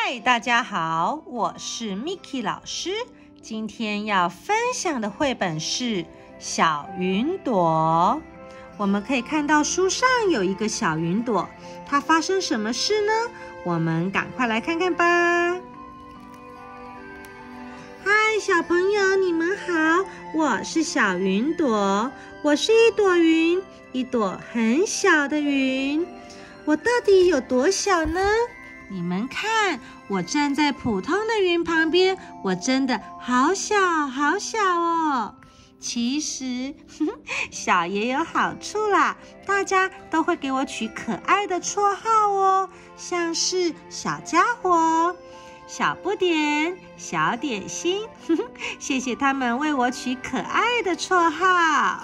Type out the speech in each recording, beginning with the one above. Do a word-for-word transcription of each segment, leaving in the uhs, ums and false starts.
嗨，大家好，我是 Miki 老师。今天要分享的绘本是《小云朵》。我们可以看到书上有一个小云朵，它发生什么事呢？我们赶快来看看吧。嗨，小朋友，你们好，我是小云朵。我是一朵云，一朵很小的云。我到底有多小呢？你们看，我站在普通的云旁边，我真的好小好小哦。其实呵呵小也有好处啦，大家都会给我取可爱的绰号哦，像是小家伙、小不点、小点心，呵呵谢谢他们为我取可爱的绰号。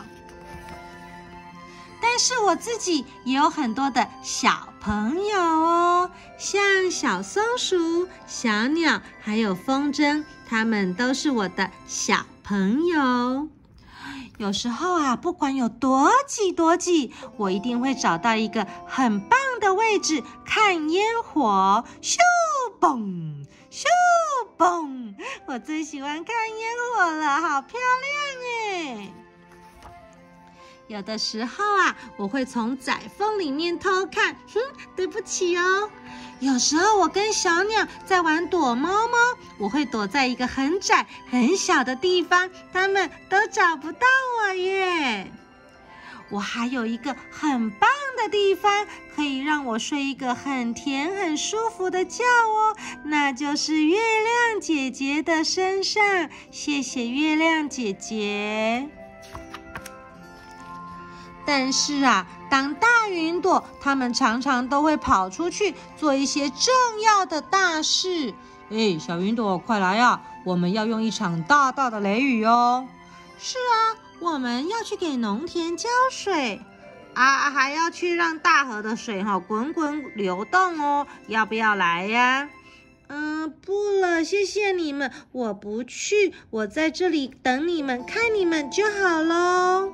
但是我自己也有很多的小朋友哦，像小松鼠、小鸟，还有风筝，他们都是我的小朋友。有时候啊，不管有多挤多挤，我一定会找到一个很棒的位置看烟火，咻嘣咻嘣，我最喜欢看烟火了，好漂亮哎！有的时候啊，我会从窄缝里面偷看，哼，对不起哦。有时候我跟小鸟在玩躲猫猫，我会躲在一个很窄很小的地方，它们都找不到我耶。我还有一个很棒的地方，可以让我睡一个很甜很舒服的觉哦，那就是月亮姐姐的身上。谢谢月亮姐姐。但是啊，当大云朵，他们常常都会跑出去做一些重要的大事。哎，小云朵，快来啊！我们要用一场大大的雷雨哦。是啊，我们要去给农田浇水啊，还要去让大河的水哈滚滚流动哦。要不要来呀？嗯，不了，谢谢你们，我不去，我在这里等你们，看你们就好咯。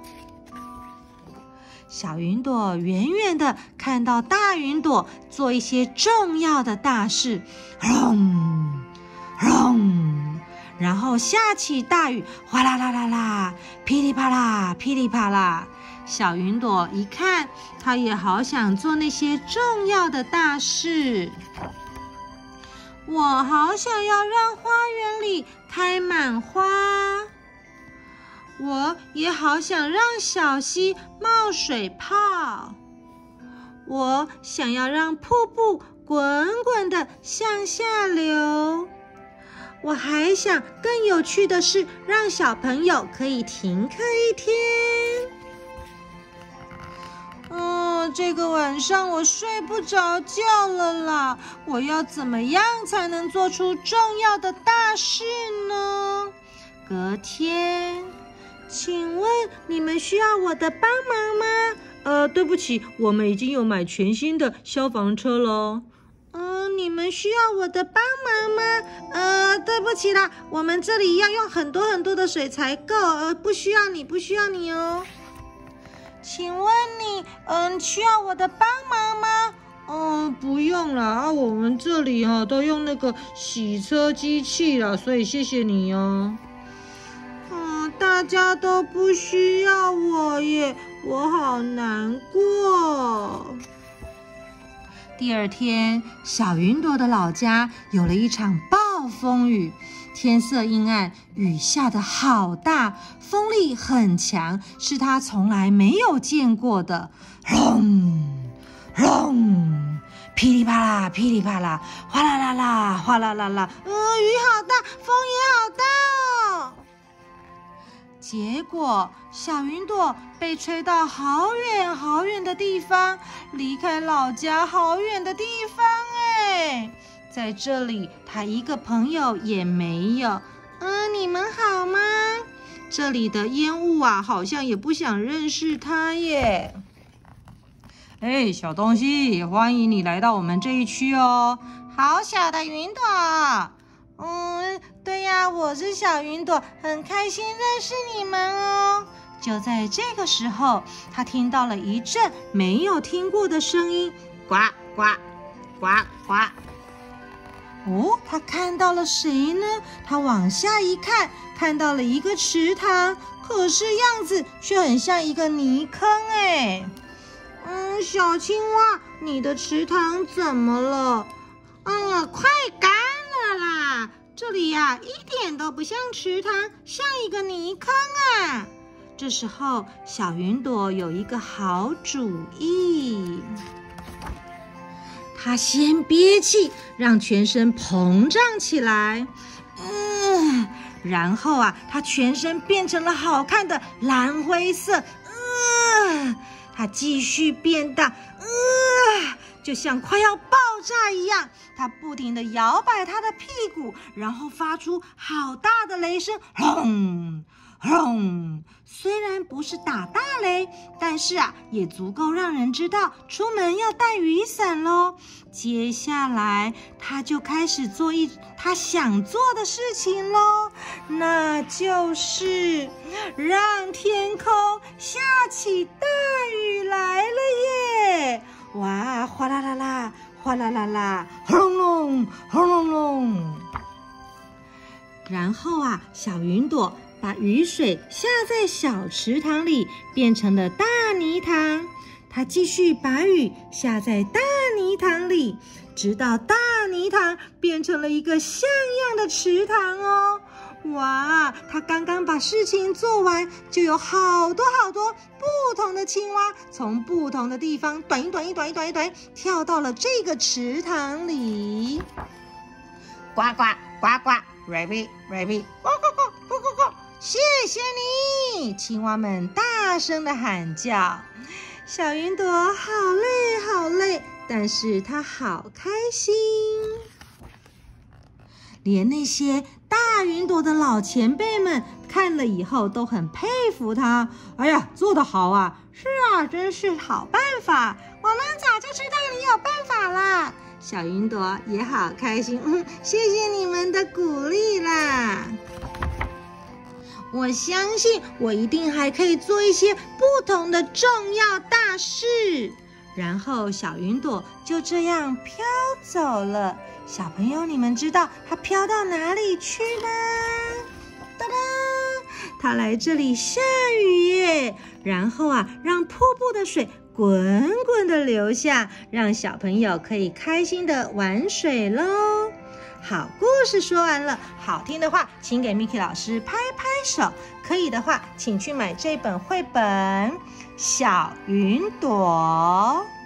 小云朵远远的看到大云朵做一些重要的大事，轰轰，然后下起大雨，哗啦啦啦啦，噼里啪啦噼里啪啦。小云朵一看，她也好想做那些重要的大事。我好想要让花园里开满花。我也好想让小溪冒水泡，我想要让瀑布滚滚的向下流，我还想更有趣的是，让小朋友可以停课一天。哦，这个晚上我睡不着觉了啦，我要怎么样才能做出重要的大事呢？隔天，请问你们需要我的帮忙吗？呃，对不起，我们已经有买全新的消防车了。嗯、呃，你们需要我的帮忙吗？呃，对不起啦，我们这里要用很多很多的水才够，呃，不需要你，不需要你哦。请问你，嗯、呃，需要我的帮忙吗？嗯、呃，不用啦，啊，我们这里哈、啊、都用那个洗车机器啦，所以谢谢你哦。大家都不需要我耶，我好难过。第二天，小云朵的老家有了一场暴风雨，天色阴暗，雨下得好大，风力很强，是他从来没有见过的。轰轰，噼里啪啦，噼里啪啦，哗啦啦啦，哗啦啦啦，呃，雨好大，风也好大哦。结果，小云朵被吹到好远好远的地方，离开老家好远的地方哎，在这里，她一个朋友也没有。嗯，你们好吗？这里的烟雾啊，好像也不想认识她耶。哎，小东西，欢迎你来到我们这一区哦。好小的云朵。嗯，对呀，我是小云朵，很开心认识你们哦。就在这个时候，他听到了一阵没有听过的声音，呱呱呱呱。 哦，他看到了谁呢？他往下一看，看到了一个池塘，可是样子却很像一个泥坑哎。嗯，小青蛙，你的池塘怎么了？嗯，快干了啦！这里呀、啊，一点都不像池塘，像一个泥坑啊。这时候，小云朵有一个好主意。他先憋气，让全身膨胀起来，嗯，然后啊，他全身变成了好看的蓝灰色，嗯，他继续变大，嗯，就像快要爆炸一样。他不停地摇摆他的屁股，然后发出好大的雷声，轰轰！虽然不是打大雷，但是啊，也足够让人知道出门要带雨伞咯。接下来，他就开始做一他想做的事情咯，那就是让天空下起大雨来了耶！哇，哗啦啦啦，哗啦啦啦，轰隆隆，轰隆隆。然后啊，小云朵把雨水下在小池塘里，变成了大泥塘。它继续把雨下在大泥塘里，直到大泥塘变成了一个像样的池塘哦。哇，它刚刚把事情做完，就有好多好多不同的青蛙从不同的地方短一短一短一短一短跳到了这个池塘里。呱呱呱呱 ，Rabbit Rabbit， 呱呱呱呱呱呱，谢谢你！青蛙们大声的喊叫。小云朵好累好累，但是她好开心。连那些大云朵的老前辈们看了以后都很佩服她。哎呀，做得好啊！是啊，真是好办法。我们早就知道你有办法啦。小云朵也好开心，嗯，谢谢你们的鼓励啦。我相信我一定还可以做一些不同的重要大事。然后小云朵就这样飘走了。小朋友，你们知道它飘到哪里去吗？哒哒，它来这里下雨耶。然后啊，让瀑布的水滚滚的流下，让小朋友可以开心的玩水咯。好，故事说完了，好听的话请给 Miki 老师拍拍手，可以的话请去买这本绘本《小云朵》。